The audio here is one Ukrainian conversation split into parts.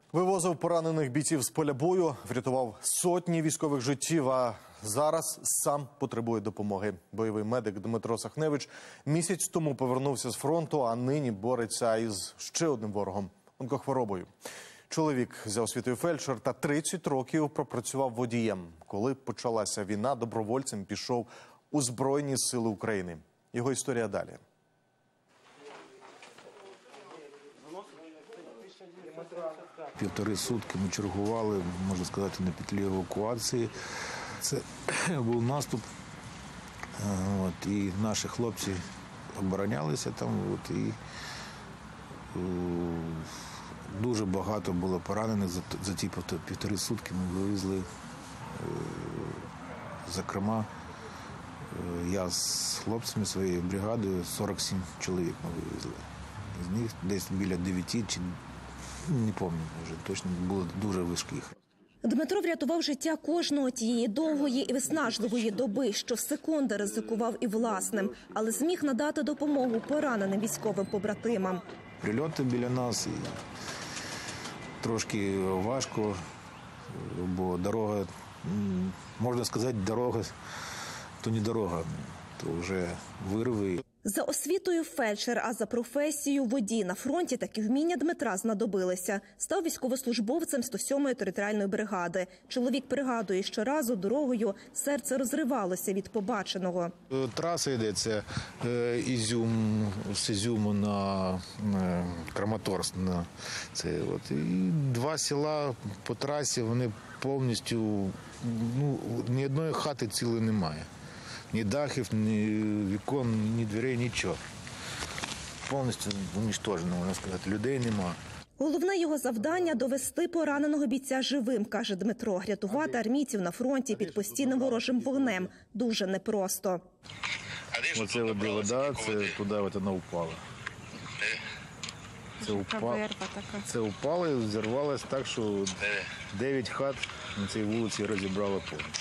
Вивозив поранених бійців з поля бою, врятував сотні військових життів, а зараз сам потребує допомоги. Бойовий медик Дмитро Сахневич місяць тому повернувся з фронту, а нині бореться із ще одним ворогом – онкохворобою. Чоловік за освітою фельдшер та 30 років пропрацював водієм. Коли почалася війна, добровольцем пішов у Збройні Сили України. Його історія далі. Півтори сутки ми чергували, можна сказати, на петлі евакуації. Це був наступ, і наші хлопці оборонялися там, і дуже багато було поранених. За ті півтори сутки ми вивезли, зокрема, я з хлопцями своєю бригадою 47 чоловік ми вивезли. З них десь біля 9 чи не пам'ятаю вже, точно було дуже важких. Дмитро врятував життя кожного тієї довгої і виснажливої доби, що секунди ризикував і власним, але зміг надати допомогу пораненим військовим побратимам. Прильоти біля нас, і трошки важко, бо дорога, можна сказати, дорога, то не дорога, то вже вирви. За освітою фельдшер, а за професією водій. На фронті такі вміння Дмитра знадобилися. Став військовослужбовцем 107-ї територіальної бригади. Чоловік пригадує, що разу дорогою серце розривалося від побаченого. Траса йде, це Ізюм, з Ізюму на Краматорськ. І два села по трасі, вони повністю, ні одної хати цілої немає. Ні дахів, ні вікон, ні дверей, нічого. Повністю уничтожено, можна сказати, людей нема. Головне його завдання – довести пораненого бійця живим, каже Дмитро. Рятувати армійців на фронті під постійним ворожим вогнем дуже непросто. Оце вода, це туди вона впала. Це впало і зірвалося так, що 9 хат на цій вулиці розібрало повністю.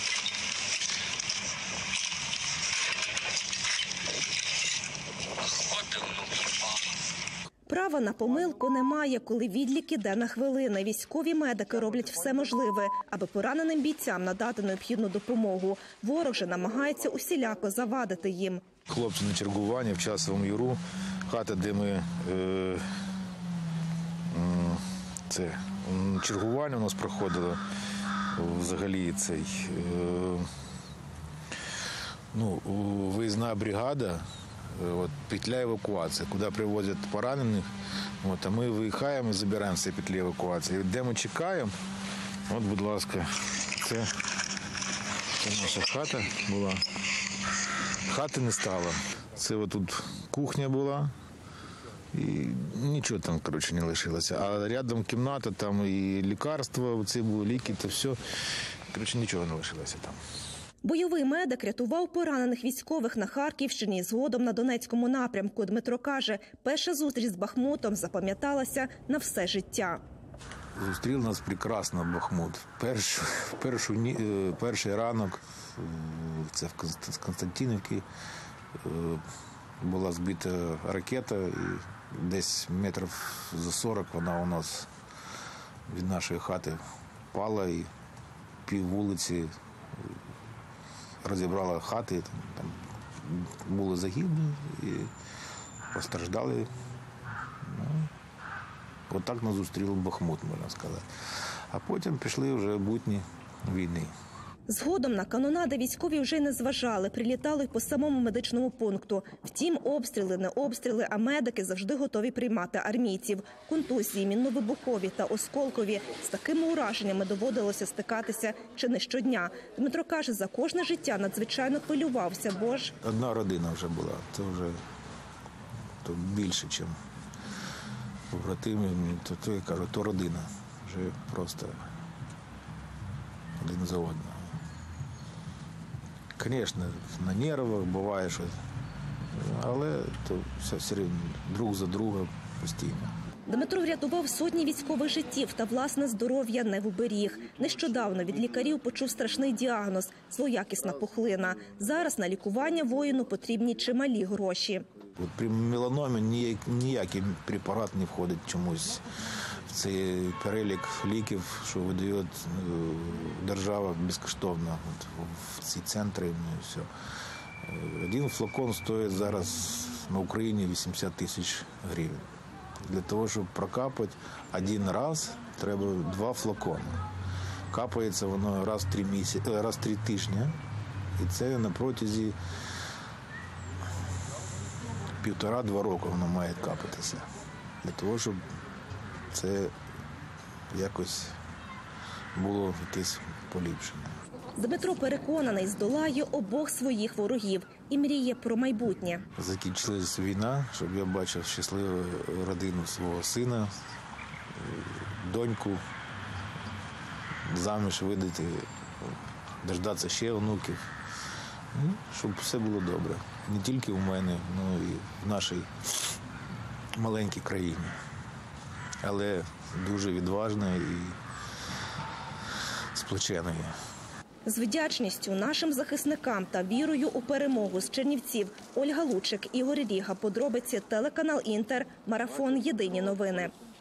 Права на помилку немає, коли відлік іде на хвилини. Військові медики роблять все можливе, аби пораненим бійцям надати необхідну допомогу. Ворог же намагається усіляко завадити їм. Хлопці на чергуванні в Часовому Яру, хата, де ми чергування у нас проходило, взагалі виїзна бригада. Петля евакуації, куди привозять поранених, а ми виїхаємо і забираємо з петлі евакуації. Де ми чекаємо, будь ласка, це наша хата була. Хати не стало. Це тут кухня була, і нічого там, не лишилося. А рядом кімната, там і лікарства, ці були ліки, то все, нічого не лишилося там. Бойовий медик рятував поранених військових на Харківщині, згодом на Донецькому напрямку. Дмитро каже, перша зустріч з Бахмутом запам'яталася на все життя. Зустрів нас прекрасно Бахмут. Перший ранок, це в Константинівці, була збита ракета, і десь метрів за 40 вона у нас від нашої хати впала, і пів вулиці розібрала хати, там були загиблі і постраждали. Отак нас зустрів Бахмут, можна сказати. А потім пішли вже будні війни. Згодом на канонади військові вже не зважали, прилітали й по самому медичному пункту. Втім, обстріли, не обстріли, а медики завжди готові приймати армійців. Контузії, мінно-вибухові та осколкові. З такими ураженнями доводилося стикатися чи не щодня. Дмитро каже, за кожне життя надзвичайно хвилювався, бо ж... Одна родина вже була, це вже більше, ніж побратими, то я кажу, то родина. Вже просто один за одним. Звісно, на нервах буває щось, але то все рівно друг за друга постійно. Дмитро врятував сотні військових життів та власне здоров'я не вберіг. Нещодавно від лікарів почув страшний діагноз – злоякісна пухлина. Зараз на лікування воїну потрібні чималі гроші. При меланомі ніякий препарат не входить чомусь в це перелік ліків, що видає держава безкоштовно в ці центри. І все. Один флакон стоїть зараз на Україні 80 тисяч гривень. Для того, щоб прокапати один раз, треба 2 флакони. Капається воно раз в 3 тижні. І це на протязі 1,5-2 роки воно має капатися. Для того, щоб це якось було якесь поліпшення. Дмитро переконаний, здолає обох своїх ворогів і мріє про майбутнє. Закінчилась війна, щоб я бачив щасливу родину свого сина, доньку, заміж видати, дождатися ще онуків. Щоб все було добре. Не тільки у мене, але і в нашій маленькій країні. Але дуже відважна і сплочена. З вдячністю нашим захисникам та вірою у перемогу з Чернівців Ольга Лучик, Ігор Ріга. Подробиці телеканал Інтер. Марафон. Єдині новини.